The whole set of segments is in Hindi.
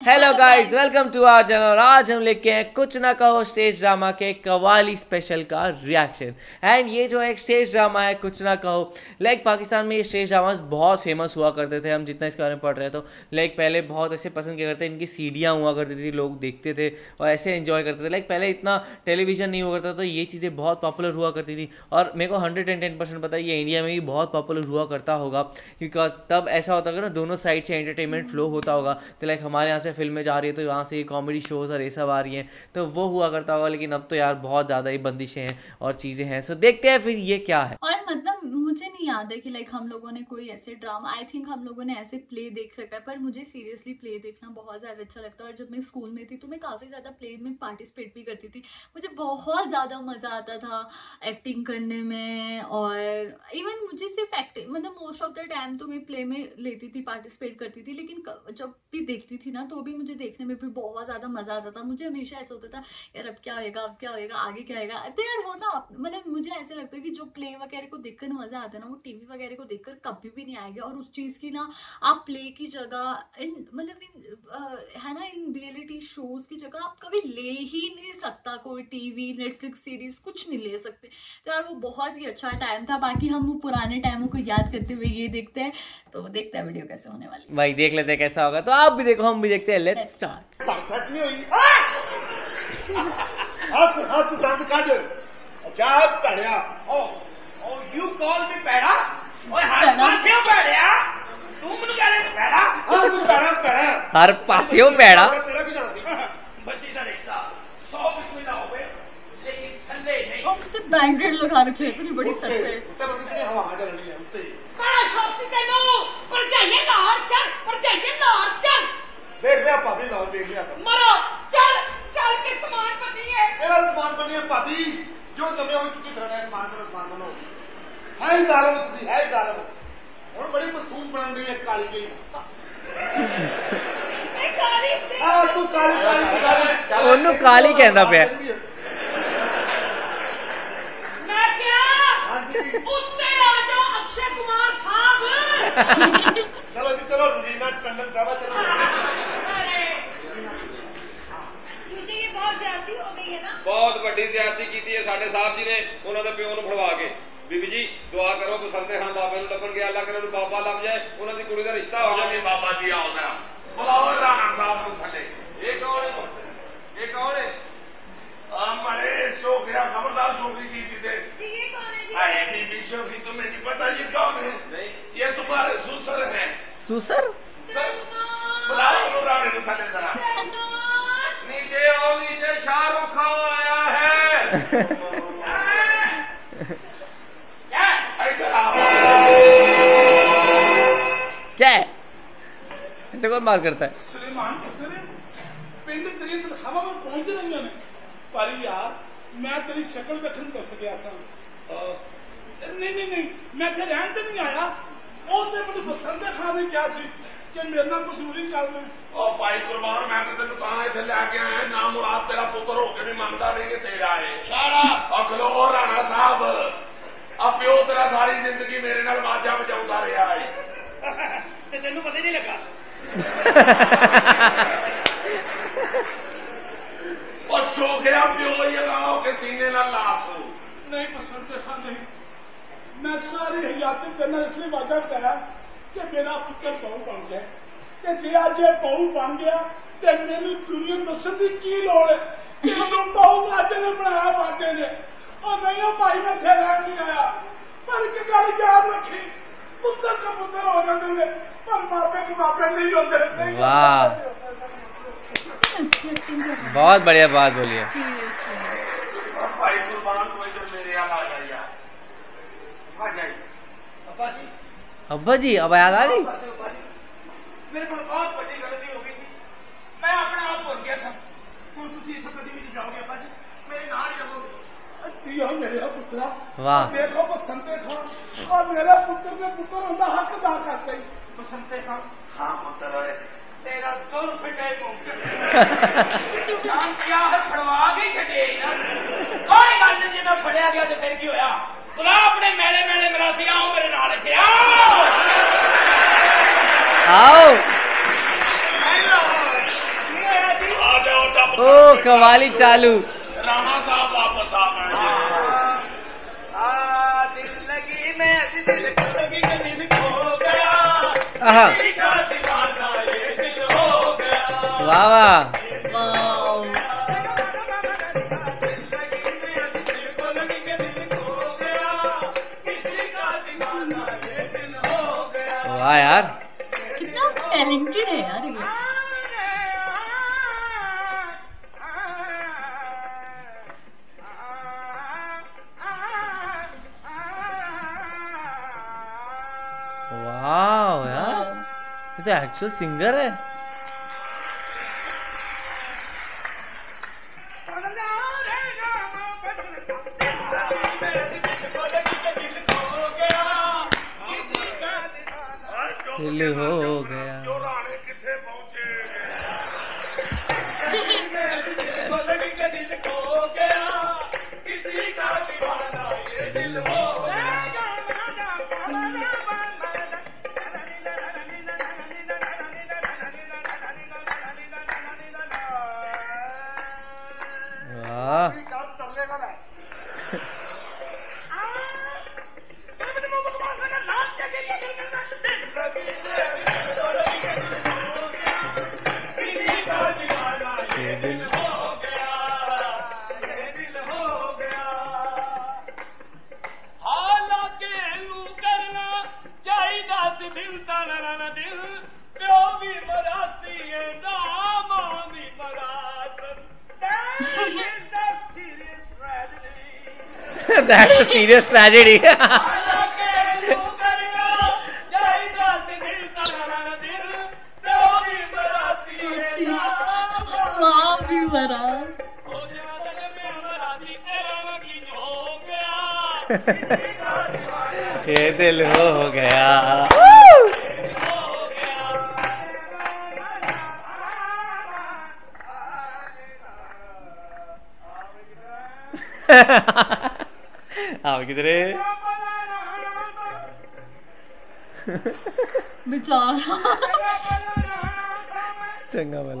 Hello guys, welcome to our channel. आज हम लेके हैं कुछ ना कहो स्टेज ड्रामा के कवाली स्पेशल का रिएक्शन। एंड ये जो एक स्टेज ड्रामा है कुछ ना कहो, पाकिस्तान में ये स्टेज ड्रामास बहुत फेमस हुआ करते थे। हम जितना इसके बारे में पढ़ रहे थे तो पहले बहुत ऐसे पसंद किया करते थे, इनकी सीडियाँ हुआ करती थी, लोग देखते थे और ऐसे एंजॉय करते थे। पहले इतना टेलीविजन नहीं हुआ करता तो ये चीज़ें बहुत पॉपुलर हुआ करती थी। और मेरे को 110% पता है ये इंडिया में भी बहुत पॉपुलर हुआ करता होगा, बिकॉज तब ऐसा होता होगा ना, दोनों साइड से एंटरटेनमेंट फ्लो होता होगा। तो हमारे यहाँ से फिल्में जा रही है तो यहाँ से कॉमेडी शोज़ और ये सब आ रही हैं, तो वो हुआ करता होगा। लेकिन अब तो यार बहुत ज़्यादा ही बंदिशें हैं और चीज़ें हैं। सो देखते हैं फिर ये क्या है। और मतलब मुझे नहीं याद है कि हम लोगों ने कोई ऐसे ड्रामा, आई थिंक हम लोगों ने ऐसे प्ले देख रखा है, पर मुझे सीरियसली प्ले देखना बहुत ज़्यादा अच्छा लगता है। और जब मैं स्कूल में थी तो मैं काफ़ी ज़्यादा प्ले में पार्टिसिपेट भी करती थी। मुझे बहुत ज़्यादा मज़ा आता था एक्टिंग करने में। और इवन मुझे सिर्फ एक्टिंग, मतलब मोस्ट ऑफ द टाइम तो मैं प्ले में लेती थी, पार्टिसिपेट करती थी। लेकिन जब भी देखती थी ना तो भी मुझे देखने में भी बहुत ज़्यादा मज़ा आता था। मुझे हमेशा ऐसा होता था यार अब क्या होएगा, अब क्या होएगा, आगे क्या होएगा। तो यार वो ना, मतलब मुझे ऐसा लगता है कि जो प्ले वगैरह को देखकर मज़ा आता है ना, वो टीवी वगैरह को देखकर कभी भी नहीं आएगा। और उस चीज़ की ना आप प्ले की जगह है ना, इन रियलिटी शोज की जगह आप कभी ले ही नहीं सकता। कोई टीवी, नेटफ्लिक्स सीरीज कुछ नहीं ले सकते। तो यार वो बहुत ही अच्छा टाइम था। बाकी हम वो पुराने टाइमों को याद करते हुए ये देखते हैं, तो देखते हैं वीडियो कैसे होने वाली। भाई देख लेते हैं कैसा होगा, तो आप भी देखो हम भी देखते हैं। Let's start. हर पासियों पैड़ा बैंडेड लगा रखे हैं, इतनी बड़ी सर पे। जो समय हो चुकी मान बनो है दारम तुझी है दारम और बड़ी मासूम बन रही है काली की। हां तू काली ओनू काली कहंदा पे मैं क्या उत्ते आ जाओ अक्षय कुमार खान। चलो जी चलो रीना टंडन साहब चलो। ये बहुत ज्यादती हो गई है ना, बहुत बड़ी ज्यादती की है साडे साहब जी ने उन्होंने प्यो नूं फड़वा के। बीबी जी दुआ करो बसंते खान बाबे नूं लभण गया, अल्लाह करे उन्हें बाबा लभ जाए, उन्हां दी कुड़ी दा रिश्ता हो जाए। बाबा जी आओ जरा बुलाओ राणा साहब नूं थल्ले। ये कौन है? ये कौन है? हमारे छोकरा खबरदार छोकरी की थी। ये कौन है जी? अरे बीबी छोकरी तुम्हें नहीं पता ये कौन है? नहीं ये तुम्हारे सुसर है। सुसर? बुलाओ राणा नूं थल्ले जरा। नीचे आओ, नीचे शाहरुख खान आया है। क्या है? ऐसे कौन बात करता है? सुलेमान पिंड तेरी तनखावां में पहुंच रही ने, पर यार मैं तेरी शक्ल देखन दस गया सा। नहीं मैं थे रहन तो नहीं आया। वो ते मुझे पसंद है खाने क्या सी कि मेरे नाल मजदूरी कर ले। ओ भाई कुर्बान मैं तो तेन कहां इथे लेके आया ना मुराद तेरा पुत्र होके भी मंगता नहीं कि तेरा है सारा अखलो राणा साहब। अब प्यो तेरा सारी जिंदगी मेरे नाल बाजा बजाउंदा रहा है ते तेनू पता नहीं लगा। और छोकरा प्यो ये लाओ के सीने नाल लाश हो नहीं पसंद है। नहीं मैं सारी हयाती करना इसलिए बाजा करा कि मेरा पुत्र बहु बन जाए। कि जे आज बहु बन गया तो मैंने दुनिया दसन की की लोड़ है कि बहु बाजे ने बनाया बाजे ने। और नहीं भाई मैं थे रहन नहीं आया, पर एक गल याद रखी पुत्र का पुत्र हो जाते हैं पर मापे के मापे नहीं होते। वाह बहुत बढ़िया बात बोली है। भाई कुर्बान तो इधर मेरे यहाँ आ जाइए, आ जाइए। अब्बा जी अब याद आ गई। मेरे को बहुत बड़ी गलती हो गई थी, मैं अपने आप भूल गया था। तुम इसे कभी भी नहीं जाओगे अब्बा जी, मेरे नाल ही रहोगे। जी हाँ मेरा पुत्रा। वाह देखो बसंते खान और मेरा पुत्र ने पुत्र होता हक अदा करते ही। बसंते खान हाँ पुत्र है तेरा दुर फिटे काम किया है फड़वा के छड़े कोई गल नहीं। मैं फड़िया गया तो फिर की होया? बुला अपने मेले मेले मरासी आओ मेरे नाल इत्थे आओ। ओ कवाली चालू। राणा साहब वापस आ गए। दिल लगी में दिल लगी के दिल खो गया। आहा। दिल का दीवाना ये दिल हो गया। वाह वाह। वाह यार, कितना टैलेंटेड है यार ये। वाह यार, ये तो एक्चुअल सिंगर है। दिल हो गया। किथे पहुंचे दिल हो गया। वाह ये दिल That's a serious tragedy. माँ भी मरा। ये दिल हो गया। आप किधरे बेचारा। चंगा वाला।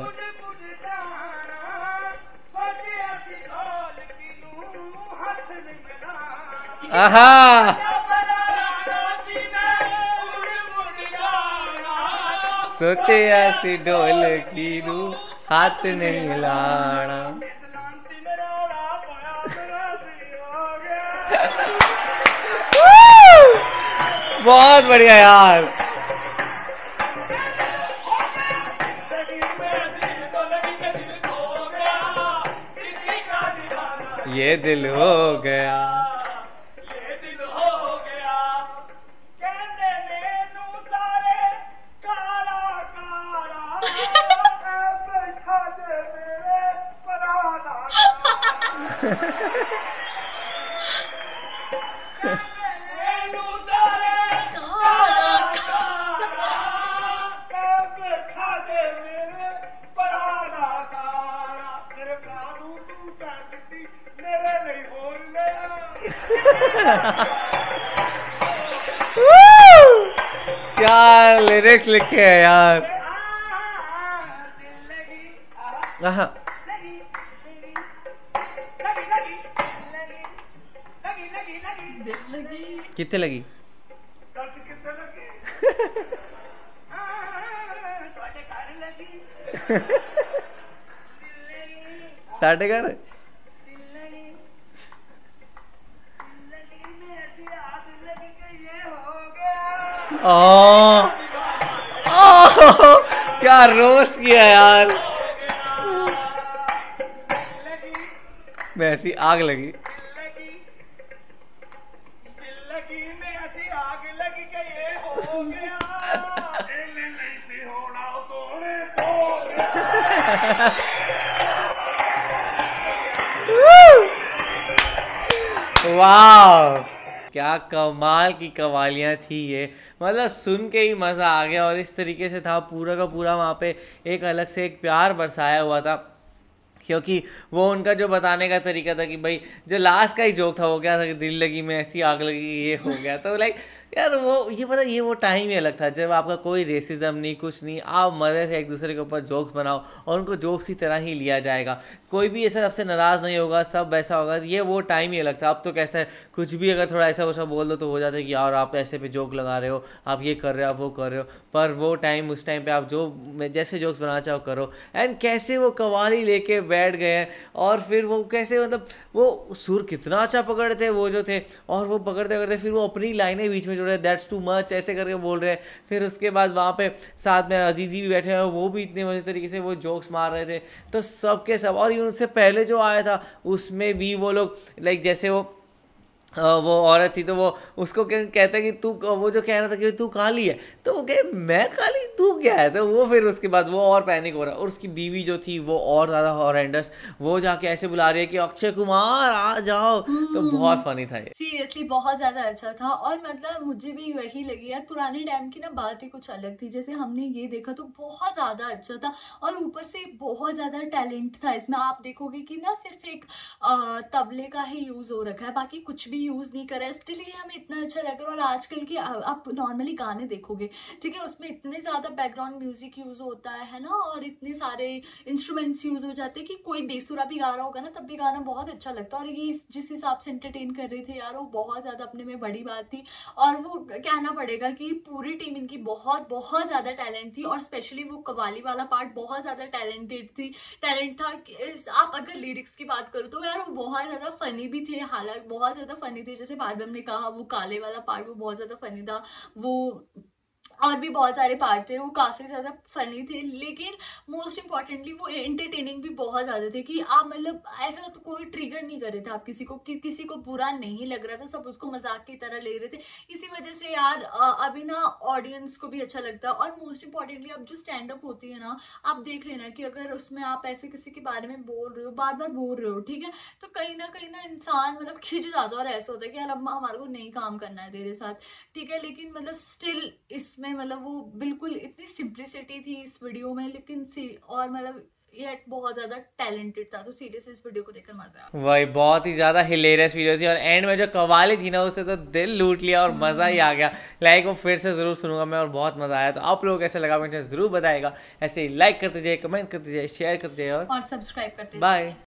आहा सोचे ऐसी ढोल की रू हाथ नहीं लाना। बहुत बढ़िया यार। ये दिल हो गया। क्या लिरिक्स लिखे हैं यार। कितने लगी? साढ़े घर क्या रोस्ट किया यार। मैं ऐसी आग लगी। वाह क्या कमाल की कवालियाँ थी ये। मतलब सुन के ही मज़ा आ गया। और इस तरीके से था पूरा का पूरा वहाँ पे एक अलग से एक प्यार बरसाया हुआ था। क्योंकि वो उनका जो बताने का तरीका था कि भाई जो लास्ट का ही जोक था वो क्या था कि दिल लगी में ऐसी आग लगी ये हो गया। तो लाइक यार वो ये पता, ये वो टाइम ही अलग था जब आपका कोई रेसिज्म नहीं, कुछ नहीं, आप मज़े से एक दूसरे के ऊपर जोक्स बनाओ और उनको जोक्स की तरह ही लिया जाएगा, कोई भी ऐसा आपसे नाराज़ नहीं होगा, सब वैसा होगा। ये वो टाइम ही अलग था। अब तो कैसा है, कुछ भी अगर थोड़ा ऐसा वैसा बोल दो तो हो जाता है कि यार आप ऐसे पे जोक लगा रहे हो, आप ये कर रहे हो, आप वो कर रहे हो। पर वो टाइम, उस टाइम पे आप जो जैसे जोक्स बनाना चाहो करो। एंड कैसे वो कव्वाली लेके बैठ गए हैं और फिर वो कैसे, मतलब वो सुर कितना अच्छा पकड़ते थे वो जो थे, और वो पकड़ते पकड़ते फिर वो अपनी लाइनें बीच में जोड़ रहे हैं, दैट्स टू मच ऐसे करके बोल रहे हैं। फिर उसके बाद वहाँ पे साथ में अजीज़ी भी बैठे हैं, वो भी इतने मजे तरीके से वो जोक्स मार रहे थे। तो सबके सब, और उनसे पहले जो आया था उसमें भी वो लोग लाइक जैसे वो औरत थी तो वो उसको कहता है कि तू, वो जो कह रहा था कि तू काली है, तो वो कहे मैं काली, तू क्या है। तो वो फिर उसके बाद वो और पैनिक हो रहा है, और उसकी बीवी जो थी वो और ज़्यादा हॉरेंडस, वो जाके ऐसे बुला रही है कि अक्षय कुमार आ जाओ। तो बहुत फनी था ये, सीरियसली बहुत ज्यादा अच्छा था। और मतलब मुझे भी वही लगी यार, पुराने टाइम की ना बात ही कुछ अलग थी। जैसे हमने ये देखा तो बहुत ज्यादा अच्छा था, और ऊपर से बहुत ज्यादा टैलेंट था इसमें। आप देखोगे कि ना सिर्फ एक तबले का ही यूज हो रखा है, बाकी कुछ भी यूज नहीं करा है, स्टिल ये हमें इतना अच्छा लग रहा है। और आजकल की आप नॉर्मली गाने देखोगे, ठीक है, उसमें इतने ज्यादा बैकग्राउंड म्यूजिक यूज होता है ना, और इतने सारे इंस्ट्रूमेंट्स यूज हो जाते हैं कि कोई बेसुरा भी गा रहा होगा ना तब भी गाना बहुत अच्छा लगता है। और ये जिस हिसाब से एंटरटेन कर रहे थे यार, वो बहुत ज्यादा अपने में बड़ी बात थी। और वो कहना पड़ेगा कि पूरी टीम इनकी बहुत बहुत ज्यादा टैलेंट थी, और स्पेशली वो कव्वाली वाला पार्ट बहुत ज्यादा टैलेंट था। आप अगर लिरिक्स की बात करो तो यार वो बहुत ज्यादा फनी भी थे, हालांकि बहुत ज्यादा फनी थे। जैसे बाद में हमने कहा वो काले वाला पार्ट वो बहुत ज्यादा फनी था, वो और भी बहुत सारे पार्ट थे वो काफी ज्यादा फनी थे। लेकिन मोस्ट इंपॉर्टेंटली वो एंटरटेनिंग भी बहुत ज्यादा थे कि आप मतलब ऐसा तो कोई ट्रिगर नहीं कर रहे थे आप किसी को, कि किसी को बुरा नहीं लग रहा था, सब उसको मजाक की तरह ले रहे थे। इसी वजह से यार अभी ना ऑडियंस को भी अच्छा लगता है। और मोस्ट इंपॉर्टेंटली अब जो स्टैंड अप होती है ना, आप देख लेना कि अगर उसमें आप ऐसे किसी के बारे में बोल रहे हो, बार बार बोल रहे हो, ठीक है, तो कहीं ना इंसान मतलब खिंच जाता है, और ऐसा होता है कि यार अब हमारे को नहीं काम करना है तेरे साथ, ठीक है। लेकिन मतलब स्टिल इसमें मतलब वो बिल्कुल इतनी सिंप्लिसिटी थी इस वीडियो में, लेकिन और मतलब ये बहुत ज्यादा टैलेंटेड था। तो सीरियसली इस वीडियो को देखकर मजा आया, वही बहुत ही ज़्यादा हिलेरियस वीडियो थी। और एंड में जो कव्वाली थी ना, उससे तो दिल लूट लिया और मज़ा ही आ गया। लाइक वो फिर से ज़रूर सुनूंगा मैं, और बहुत मज़ा आया। तो आप लोगों को कैसे लगा मुझे ज़रूर बताएगा। ऐसे ही लाइक करते जाइए, कमेंट करते जाइए, शेयर करते जाइए और सब्सक्राइब करते बाय।